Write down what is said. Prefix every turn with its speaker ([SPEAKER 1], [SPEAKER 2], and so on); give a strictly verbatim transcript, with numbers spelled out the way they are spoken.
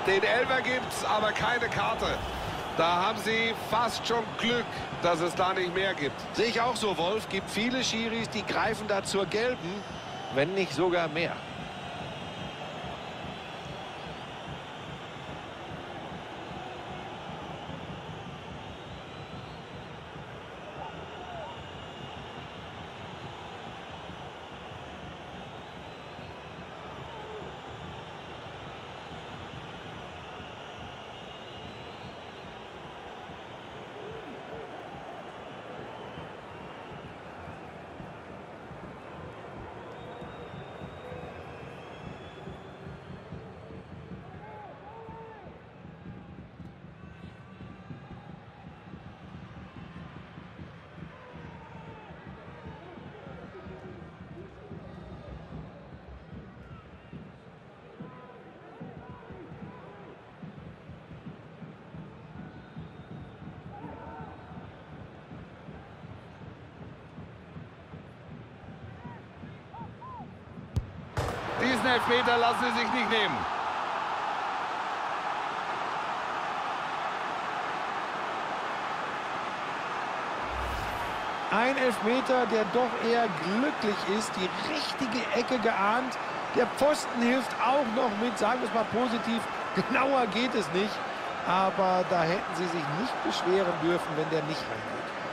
[SPEAKER 1] Den Elfer gibt's, aber keine Karte. Da haben sie fast schon Glück, dass es da nicht mehr gibt.
[SPEAKER 2] Sehe ich auch so, Wolf. Gibt viele Schiris, die greifen da zur gelben, wenn nicht sogar mehr.
[SPEAKER 1] Diesen Elfmeter lassen sie sich nicht nehmen.
[SPEAKER 2] Ein Elfmeter, der doch eher glücklich ist. Die richtige Ecke geahnt. Der Pfosten hilft auch noch mit, sagen wir es mal positiv. Genauer geht es nicht. Aber da hätten sie sich nicht beschweren dürfen, wenn der nicht reingeht.